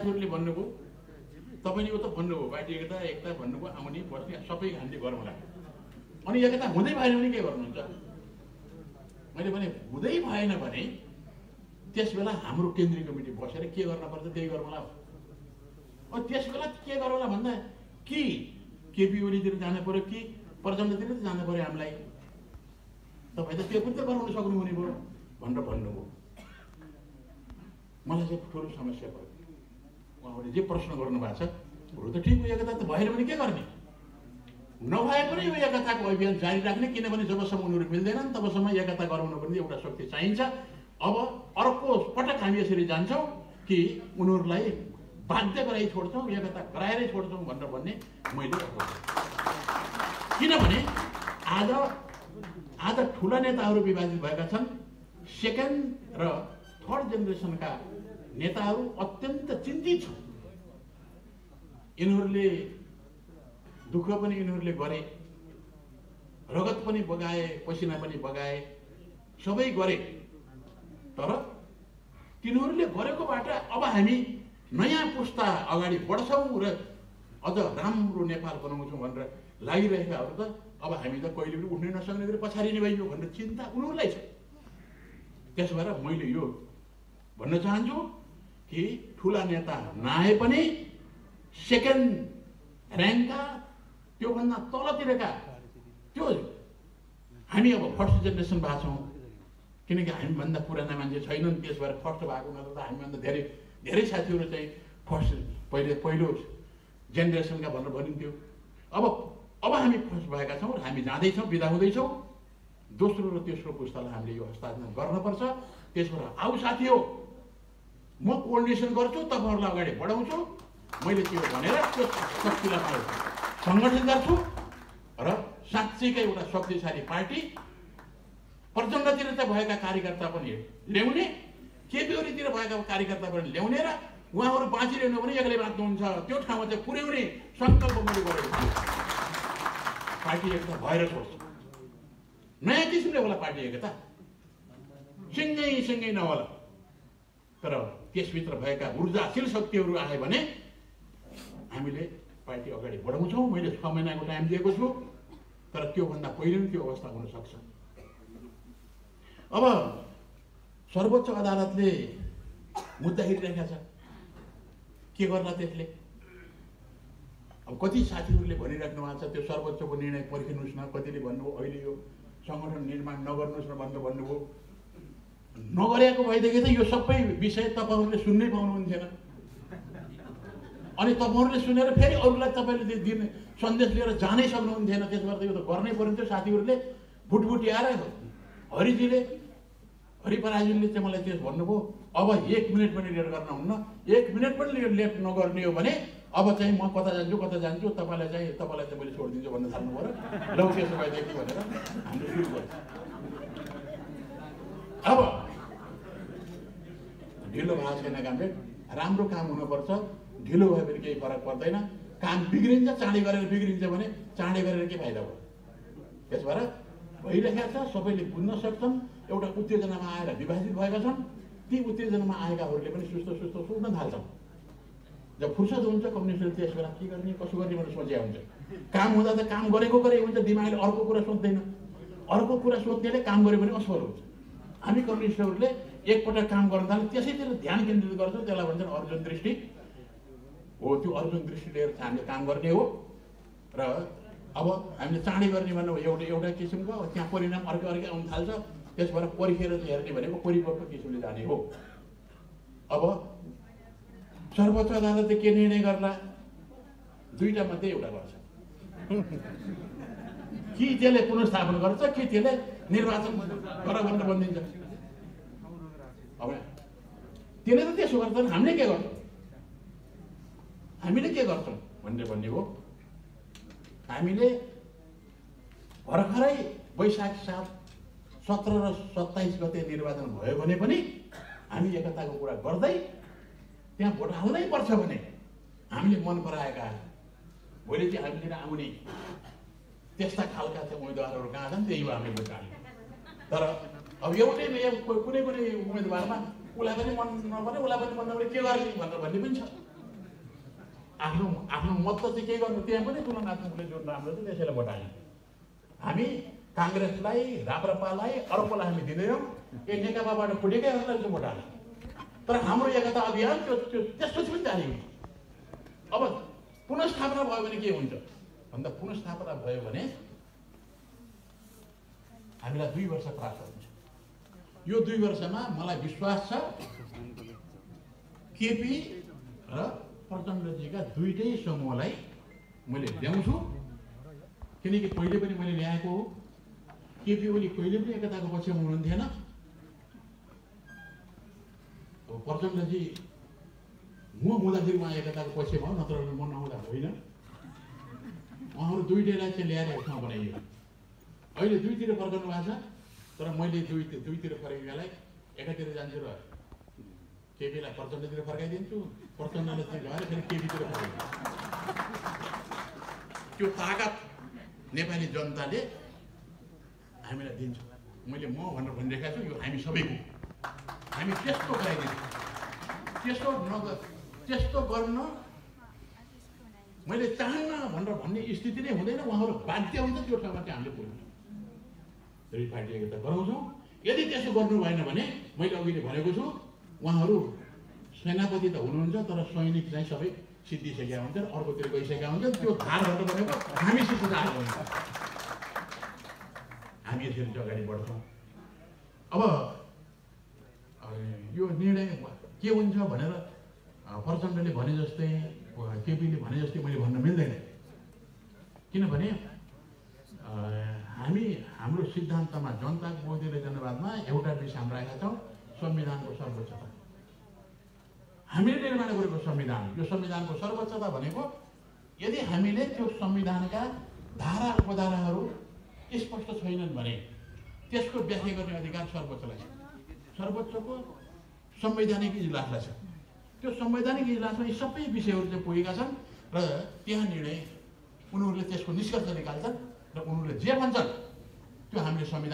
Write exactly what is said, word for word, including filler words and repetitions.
हजुरले भन्नुभयो, तपाईँले यो त भन्नुभयो पार्टी एकता एकता भन्नुभयो, आउने बस्ने सबै हामीले गरौँला। अनि एकता हुँदै भएन भने के गर्नुहुन्छ? मैले भने हुँदै भएन भने त्यस बेला हाम्रो केन्द्रीय कमिटी बसेर के गर्न पर्छ त्यही गरौँला। अनि त्यस बेला के गरौँला भन्दा कि केपी ओलीतिर जानु पर्यो कि प्रचण्डतिर त जानु पर्यो हामीलाई। तपाईँ त त्यो पनि त गराउन सक्नुहुने भयो भनेर भन्नुभयो। मलाई चाहिँ ठुलो समस्या भयो। उहाँले जे प्रश्न गर्नुभएको छ हुनु त ठिक हो, एकता त भएन भने के गर्ने? नभए पनि यो एकताको अभियान जारी राख्ने, किनभने जबसम्म उनीहरू मिल्दैनन् तबसम्म एकता गराउन पनि एउटा शक्ति चाहिन्छ। अब अर्को पटक हामी यसरी जान्छौँ कि उनीहरूलाई बाध्य गराइ छोड्छौँ, एकता गराएरै छोड्छौँ भनेर भन्ने मैले किनभने आज आज ठुला नेताहरू विभाजित भएका छन्। सेकेन्ड र थर्ड जेनेरेसनका नेताहरू अत्यन्त चिन्तित छन्। यिनीहरूले दुःख पनि यिनीहरूले गरे, रगत पनि बगाए, पसिना पनि बगाए, सबै गरे। तर तिनीहरूले गरेकोबाट अब हामी नयाँ पुस्ता अगाडि बढ्छौँ र अझ राम्रो नेपाल बनाउँछौँ भनेर लागिरहेकाहरू त अब हामी त कहिले पनि उठ्नै नसक्ने गरी पछाडि भइयो भनेर चिन्ता उनीहरूलाई छ। त्यसो भएर मैले यो भन्न चाहन्छु कि ठुला नेता नआए पनि सेकेन्ड ऱ्याङ्कका त्योभन्दा तलतिरका त्यो हामी अब फर्स्ट जेनेरेसन भएको छौँ, किनकि हामीभन्दा पुराना मान्छे छैनन्। त्यस भएर फर्स्ट भएको हुनाले त हामीभन्दा धेरै धेरै साथीहरू चाहिँ फर्स्ट पहिले पहिलो जेनेरेसनका भनेर भनिन्थ्यो। अब अब हामी फर्स्ट भएका छौँ र हामी जाँदैछौँ, बिदा हुँदैछौँ। दोस्रो र तेस्रो पुस्तालाई हामीले यो हस्तान्तरण गर्नुपर्छ। त्यस भएर आऊ साथी हो, म कोअर्डिनेसन गर्छु, तपाईँहरूलाई अगाडि बढाउँछु। मैले त्यो भनेर त्यो शक्तिलाई सङ्गठन गर्छु र साँच्चैकै एउटा शक्तिशाली पार्टी प्रचण्डतिर चाहिँ भएका कार्यकर्ता पनि ल्याउने, केपी ओलीतिर भएका कार्यकर्ता पनि ल्याउने र उहाँहरू बाँचिरहनु भने एक्लै बाँच्नुहुन्छ त्यो ठाउँमा चाहिँ पुर्याउने सङ्कल्प मैले गरेको छु। पार्टी एकता भएर छोड्छ, नयाँ किसिमले होला पार्टी एकता, सँगै सँगै नहोला। तर त्यसभित्र भएका ऊर्जाशील शक्तिहरू आए भने हामीले पार्टी अगाडि बढाउँछौँ। मैले छ महिनाको टाइम दिएको छु, तर त्योभन्दा पहिले पनि त्यो अवस्था हुन सक्छ। अब सर्वोच्च अदालतले मुद्दा हेरिरहेका छ, के गर्ला त्यसले? अब कति साथीहरूले भनिराख्नु भएको छ त्यो सर्वोच्चको निर्णय पर्खिनुहोस् न, कतिले भन्नुभयो अहिले यो सङ्गठन निर्माण नगर्नुहोस् न भनेर भन्नुभयो। नगरेको भएदेखि त यो सबै विषय तपाईँहरूले सुन्नै पाउनुहुन्थेन। अनि तपाईँहरूले सुनेर फेरि अरूलाई तपाईँले दिने सन्देश लिएर जानै सक्नुहुन्थेन। त्यसो गर्दा यो त गर्नै पऱ्यो। साथीहरूले भुटभुटी आएर हरिजीले हरिपराजुले चाहिँ मलाई त्यस भन्नुभयो, अब एक मिनट पनि लेट गर्न हुन्न, एक मिनट पनि लेट नगर्ने हो भने अब चाहिँ म कता जान्छु कता जान्छु तपाईँलाई चाहिँ तपाईँलाई चाहिँ मैले छोडिदिन्छु भन्न थाल्नु पऱ्यो। लौ त्यसो भएदेखि भनेर हामीले सुरु गर्छ। अब ढिलो भएको छैन कामले, राम्रो काम हुनुपर्छ। ढिलो भयो भने केही फरक पर्दैन। काम बिग्रिन्छ, चाँडै गरेर बिग्रिन्छ भने चाँडै गरेर के फाइदा भयो? त्यस भएर भइरहेका छ, सबैले बुझ्न सक्छन्। एउटा उत्तेजनामा आएर विभाजित भएका छन्। ती उत्तेजनामा आएकाहरूले पनि सुस्त सुस्त सोच्न थाल्छन्। जब फुर्सद हुन्छ कम्युनिस्टले त्यस बेला के गर्ने कसो गर्ने भनेर सोचे हुन्छ। काम हुँदा त काम गरेको गरे हुन्छ, दिमागले अर्को कुरा सोच्दैन। अर्को कुरा सोच्नेले काम गर्यो भने असफल हुन्छ। हामी कम्युनिस्टहरूले एकपटक काम गर्न थाल्यो, त्यसैतिर ध्यान केन्द्रित गर्छौँ। त्यसलाई भन्छन् अर्जुन दृष्टि हो। त्यो अर्जुन दृष्टि लिएर हामीले काम गर्ने हो। र अब हामीले चाँडै गर्ने भन्नु एउटा एउटा किसिमको, त्यहाँ परिणाम अर्कै अर्कै आउनु थाल्छ। त्यस भएर पर्खेर हेर्ने भनेको परिपक्व किसिमले जाने हो। अब सर्वोच्च अदालतले के निर्णय गर्ला? दुईटा मध्ये एउटा गर्छ। कि त्यसले पुनर्स्थापन गर्छ कि त्यसले निर्वाचन गर भनेर भनिदिन्छ। अब त्यसले त त्यसो गर्छन्, हामीले के गर्छौँ? हामीले के गर्छौँ भनेर भन्ने हो। हामीले भर्खरै वैशाख सात सत्र र सत्ताइस गते निर्वाचन भयो भने पनि हामी एकताको कुरा गर्दै त्यहाँ भोट हाल्नै पर्छ भने हामीले मन पराएका भोलि चाहिँ हामीले आउने त्यस्ता खालका चाहिँ उम्मेदवारहरू कहाँ छन् त्यही हो हामीले भोट हाल्ने। तर अब एउटै कुनै कुनै उम्मेदवारमा उसलाई पनि मन नपरे उसलाई पनि मन नपरे के गर्ने भनेर भन्ने पनि छ। आफ्नो आफ्नो मत चाहिँ के गर्नु, त्यहाँ पनि तुलनात्मकले जुन राम्रो छ त्यसैलाई भोट हाल्ने। हामी काङ्ग्रेसलाई, राप्रपालाई, अर्कोलाई हामी दिँदैनौँ, ए नेकपाबाट फुटेकैहरूलाई चाहिँ भोट हाल्ने। तर हाम्रो एकता अभियान त्यो त्यो त्यसपछि पनि जारी हुन्छ। अब पुनस्थापना भयो भने के हुन्छ भन्दा पुनस्थापना भयो भने हामीलाई दुई वर्ष प्राप्त हुन्छ। यो दुई वर्षमा मलाई विश्वास छ केपी र प्रचण्डजीका दुईटै समूहलाई मैले ल्याउँछु, किनकि पहिले पनि मैले ल्याएको हो। केपी ओली कहिले पनि एकताको पक्षमा हुनुहुन्थेन। प्रचण्डजी म हुँदाखेरि उहाँ एकताको पक्षमा हो, नत्र म नहुँदा होइन। उहाँहरू दुईटैलाई चाहिँ ल्याएर एक ठाउँ बनाइयो। अहिले दुईतिर फर्कनु भएको छ, तर मैले दुई दुईतिर फर्केकालाई एकातिर जान्छु र केपीलाई प्रचण्डतिर फर्काइदिन्छु, प्रचण्डले चाहिँ गएर फेरि केपीतिर फर्काइदिन्छु। त्यो ताकत नेपाली जनताले हामीलाई दिन्छ। मैले म भनेर भनिरहेको छु, यो हामी सबैको। हामी त्यस्तो गराइदिन्छौँ। त्यस्तो नगर त्यस्तो गर्न मैले चाहन्न भनेर भन्ने स्थिति नै हुँदैन। उहाँहरू बाध्य हुन्छ त्यो ठाउँमा चाहिँ हामीले पुग्नु। दुई पार्टी एकता गराउँछौँ। यदि त्यसो गर्नु भएन भने मैले अघि नै भनेको छु, उहाँहरू सेनापति त हुनुहुन्छ तर सैनिक चाहिँ सबै सिद्धिसकेका हुन्छन्, अर्कोतिर गइसकेका हुन्छन्। त्यो धारबाट भनेको हामीसित धार हुन्छ। हामी यसरी अगाडि बढ्छौँ। अब यो निर्णय के हुन्छ भनेर प्रचण्डले भने जस्तै, केपीले भने जस्तै मैले भन्न मिल्दैन। किनभने हामी हाम्रो सिद्धान्तमा जनताको बहुदलीय जनवादमा एउटा विषय हामी राखेका छौँ, संविधानको सर्वोच्चता। हामीले निर्माण गरेको संविधान, यो संविधानको सर्वोच्चता भनेको यदि हामीले त्यो संविधानका धारा उपधाराहरू स्पष्ट छैनन् भने त्यसको व्याख्या गर्ने अधिकार सर्वोच्चलाई छ। सर्वोच्चको संवैधानिक इजलासलाई छ। त्यो संवैधानिक इजलासमा यी सबै विषयहरू चाहिँ पुगेका छन् र त्यहाँ निर्णय उनीहरूले त्यसको निष्कर्ष निकाल्छन् र उनीहरूले जे भन्छन् त्यो हामीले संविधान